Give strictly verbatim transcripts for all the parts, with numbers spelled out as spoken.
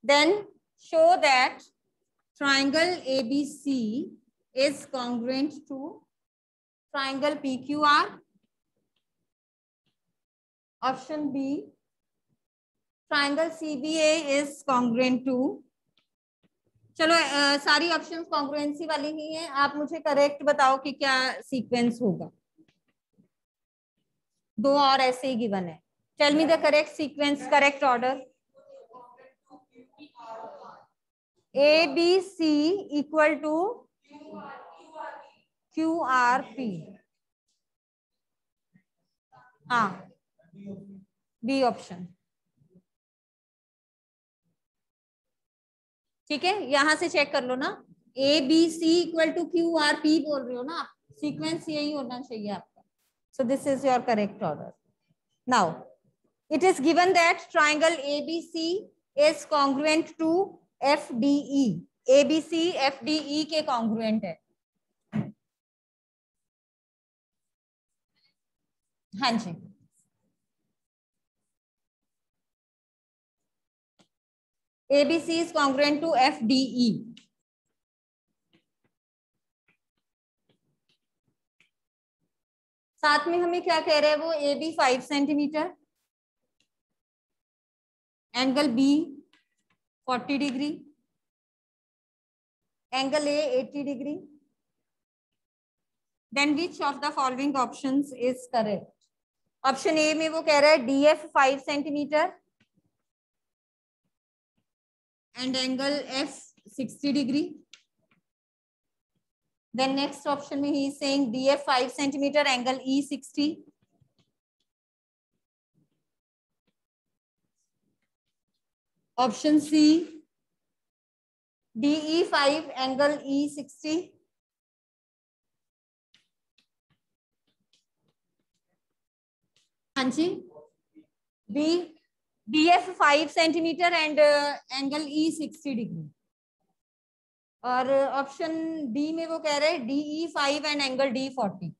Then show that triangle A B C is congruent to triangle P Q R. Option B, triangle C B A is congruent to. चलो uh, सारी options congruency वाली ही हैं. आप मुझे correct बताओ कि क्या सीक्वेंस होगा. दो और ऐसे ही गिवन है. Tell me the correct sequence, correct order. A B C equal to Q R P. हाँ, बी ऑप्शन. ठीक है, यहां से चेक कर लो ना. A B C equal to Q R P बोल रहे हो ना आप. सीक्वेंस यही होना चाहिए आपका. So this is your correct order. Now it is given that triangle A B C is congruent to F D E. A B C F D E के कॉन्ग्रुएंट है. हाँ जी, A B C is congruent to F D E. साथ में हमें क्या कह रहे हैं वो. A B five centimetre, angle B forty degree, angle A eighty degree. Then which of the following options is correct? Option A में वो कह रहा है D F five centimetre and angle F sixty degree. Then next option में he is saying D F five centimeter, angle E sixty. Option C, D E five, angle E sixty. हाँ जी, B D F five centimetre and angle E sixty degree. और option D में वो कह रहे हैं D E five and angle D forty.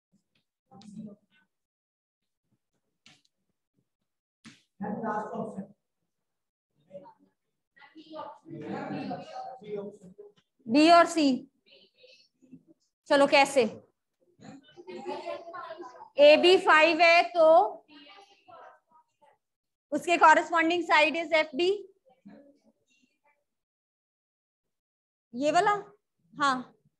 B और C. चलो कैसे. ए बी फाइव है तो उसके corresponding side is F D. ये वाला. हाँ,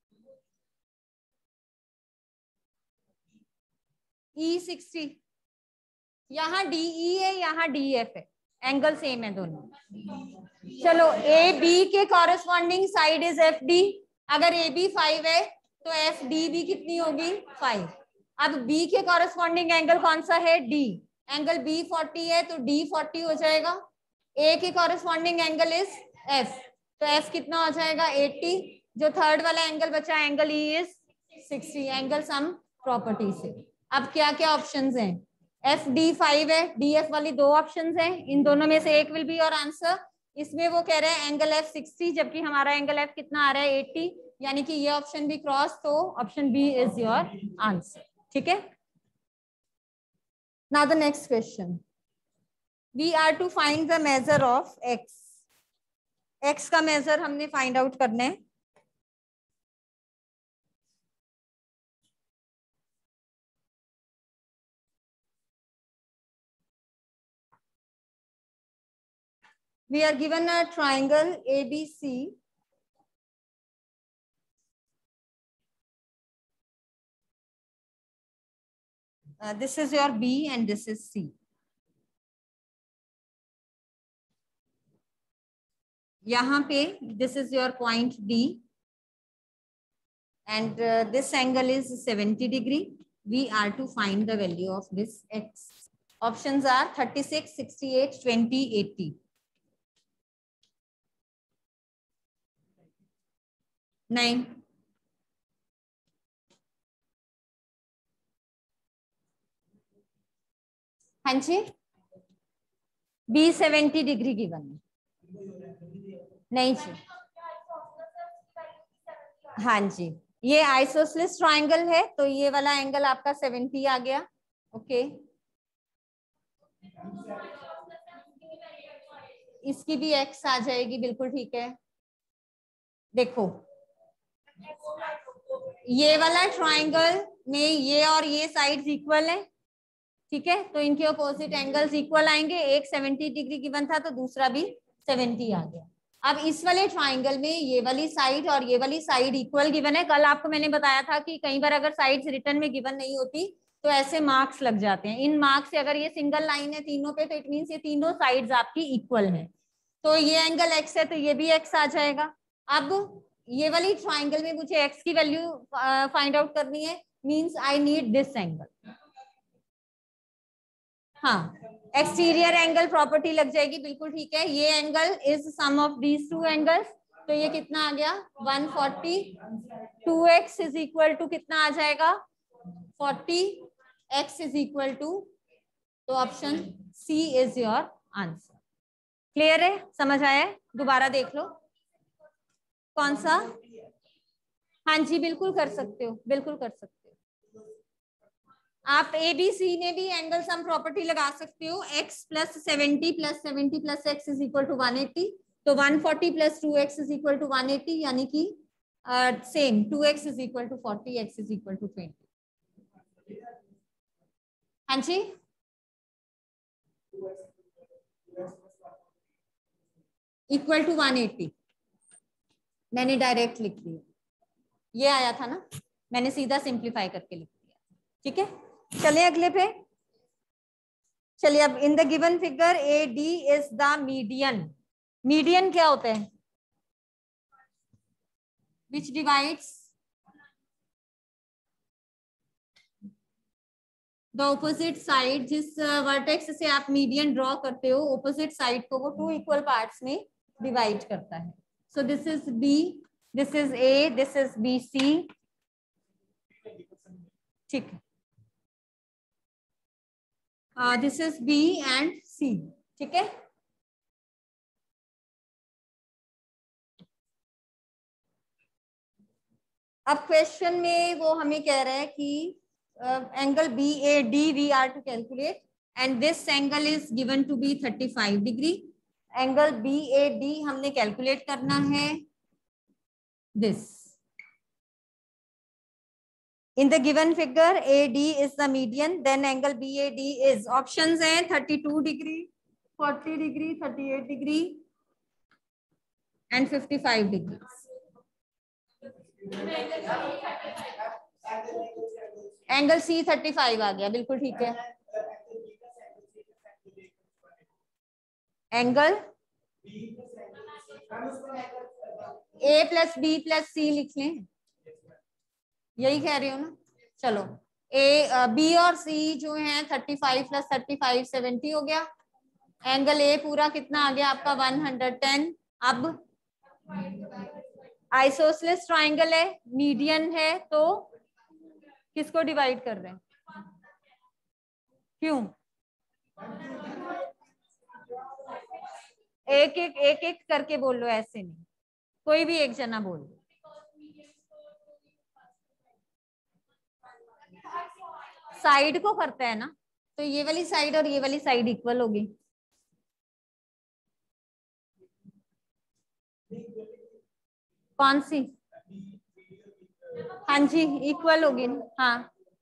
ई सिक्सटी. यहाँ डी ई है, यहाँ डी एफ है. एंगल सेम है दोनों. चलो ए बी के corresponding side is F D. अगर ए बी फाइव है तो एफ डी भी कितनी होगी, फाइव. अब बी के कॉरेस्पॉन्डिंग एंगल कौन सा है, डी. एंगल बी फोर्टी है तो डी फोर्टी हो जाएगा. ए के कॉरेस्पॉन्डिंग एंगल इज एफ, तो एफ कितना हो जाएगा, एटी. जो थर्ड वाला एंगल बचा angle E is sixty. Angle sum property से. अब क्या क्या ऑप्शंस हैं. एफ डी फाइव है, डी एफ वाली दो ऑप्शंस हैं. इन दोनों में से एक विल बी योर आंसर. इसमें वो कह रहे हैं एंगल एफ सिक्सटी, जबकि हमारा एंगल एफ कितना आ रहा है, एटी. यानी कि ये ऑप्शन भी क्रॉस, तो option B is your answer. ठीक है. Now the next question. We are to find the measure of x. x का measure हमने find out करना है. We are given a triangle A B C. Uh, this is your B and this is C. यहाँ पे this is your point D and uh, this angle is seventy degree. We are to find the value of this x. Options are thirty-six, sixty-eight, twenty, eighty. Nine. हाँ जी, B seventy degree given है. नहीं जी, हाँ जी, ये isosceles triangle है तो ये वाला एंगल आपका सेवेंटी आ गया. ओके. इसकी भी एक्स आ जाएगी, बिल्कुल ठीक है। देखो ये वाला ट्राइंगल में ये और ये साइड्स इक्वल है, ठीक है, तो इनके अपोजिट एंगल्स इक्वल आएंगे। एक सेवेंटी डिग्री गिवन था तो दूसरा भी सेवेंटी आ गया। अब इस वाले ट्राइंगल में ये वाली साइड और ये वाली साइड इक्वल गिवन है। कल आपको मैंने बताया था कि कई बार अगर साइड्स रिटर्न में गिवन नहीं होती तो ऐसे मार्क्स लग जाते हैं। इन मार्क्स से अगर ये सिंगल लाइन है तीनों पे तो इट मीन्स ये तीनों साइड्स आपकी इक्वल है। तो ये एंगल एक्स है तो ये भी एक्स आ जाएगा। अब ये वाली ट्राइंगल में मुझे एक्स की वैल्यू फाइंड आउट करनी है, means I need this angle. हाँ, एक्सटीरियर एंगल प्रॉपर्टी लग जाएगी, बिल्कुल ठीक है। ये angle is sum of these two angles, तो ये कितना आ गया one forty. Two x is equal to कितना आ जाएगा forty, x is equal to, तो option C is your answer. Clear है, समझ आया है? दोबारा देख लो कौन सा। हाँ जी बिल्कुल कर सकते हो, बिल्कुल कर सकते हो। आप ए बी सी में भी एंगल सम प्रॉपर्टी लगा सकते हो। x plus seventy plus seventy plus x is equal to one eighty, तो one forty plus two x is equal to one eighty, यानी कि same two x is equal to forty, x is equal to twenty. हाँ जी equal to one eighty, मैंने direct लिख दिया, ये आया था ना, मैंने सीधा सिंप्लीफाई करके लिख दिया, ठीक है। चलिए अगले पे चलिए। अब in the given figure A D is the median. Median क्या होता है? Which divides the opposite side. जिस वर्टेक्स से आप मीडियन ड्रॉ करते हो, ऑपोजिट साइड को वो टू इक्वल पार्ट्स में डिवाइड करता है। So this is B, this is A, this is B C, ठीक है। This is B and C, ठीक है। अब क्वेश्चन में वो हमें कह रहा है कि angle B A D we are to calculate and this angle is given to be thirty five degree. Angle B A D हमने कैलकुलेट करना है this. In the given figure A D is the median, then angle B A D is, options हैं thirty-two degree, forty degree, thirty-eight degree and fifty-five degrees. Angle C thirty-five आ गया, बिल्कुल ठीक है। Angle A plus B plus C लिख लें, यही कह रही हो ना। चलो ए बी और सी जो है thirty five plus thirty five seventy हो गया। एंगल ए पूरा कितना आ गया आपका वन हंड्रेड टेन। अब आइसोसेलेस ट्राइंगल है, मीडियन है, तो किसको डिवाइड कर रहे हैं? क्यों? एक एक एक एक करके बोल लो, ऐसे नहीं, कोई भी एक जना बोल लो। साइड को करता है ना, तो ये वाली साइड और ये वाली साइड इक्वल होगी। कौन सी? हाँ जी इक्वल होगी। हाँ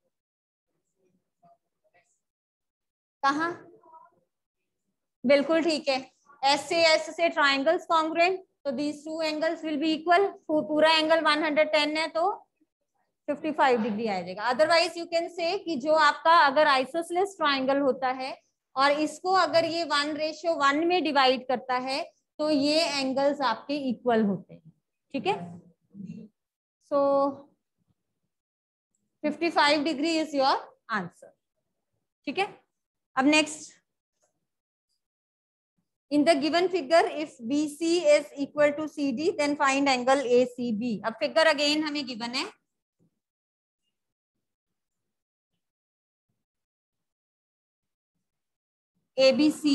कहाँ? बिल्कुल ठीक है। एस से एस से ट्राइंगल्स कॉन्ग्रुएंट, तो these two angles will be equal. पूरा एंगल वन हंड्रेड टेन है तो फिफ्टी फाइव डिग्री आ जाएगा। अदरवाइज यू कैन से कि जो आपका अगर आइसोसेलेस ट्राइंगल होता है और इसको अगर ये वन रेशियो वन में डिवाइड करता है तो ये एंगल्स आपके इक्वल होते हैं, ठीक है। So fifty five degree is your answer, ठीक है। अब next, in the given figure if B C is equal to C D then find angle A C B। अब फिगर अगेन हमें गिवन है, A B C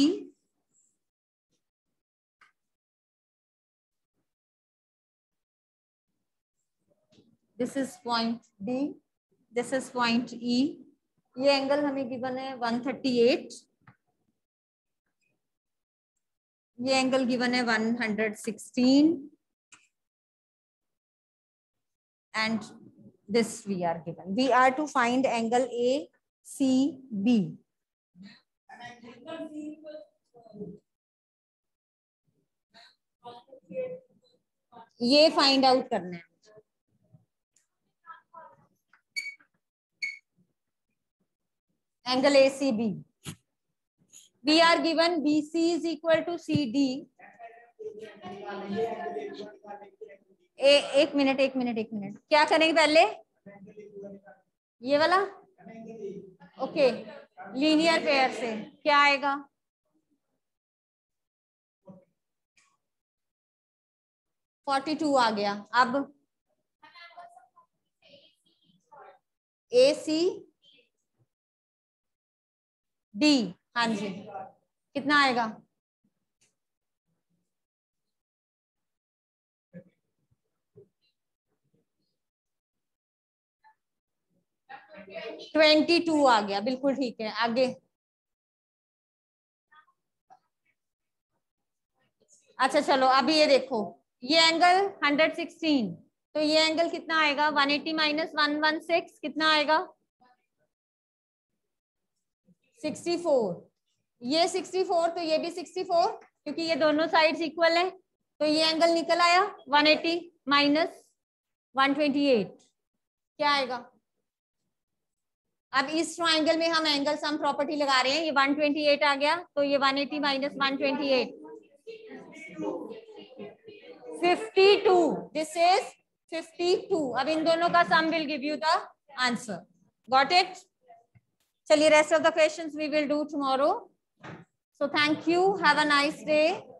this is point D, this is point E। ये angle हमें given है one thirty eight, ये angle given है one hundred sixteen and this we are given. We are to find angle A C B. ये find out करना है. Angle A C B. We are given B C is equal to C D. ए, एक minute एक minute एक minute क्या करेंगे पहले? ये वाला ओके. लीनियर पेयर से क्या आएगा? फोर्टी टू आ गया. अब ए सी डी. हाँ जी, कितना आएगा? ट्वेंटी टू आ गया. बिल्कुल ठीक है. आगे अच्छा चलो अभी ये देखो, ये एंगल हंड्रेड सिक्सटीन, तो ये एंगल कितना आएगा? One eighty minus one one six कितना आएगा? Sixty four. ये सिक्सटी फोर तो ये भी सिक्सटी फोर, क्योंकि ये दोनों साइड्स इक्वल है. तो ये एंगल निकल आया one eighty minus one twenty eight. क्या आएगा? अब इस ट्रायंगल में हम एंगल सम प्रॉपर्टी लगा रहे हैं. ये वन ट्वेंटी एट आ गया, तो ये one eighty minus one twenty eight fifty two. This is fifty two. अब इन दोनों का sum will give you the answer. Got it? चलिए rest of the questions we will do tomorrow. So thank you. Have a nice day.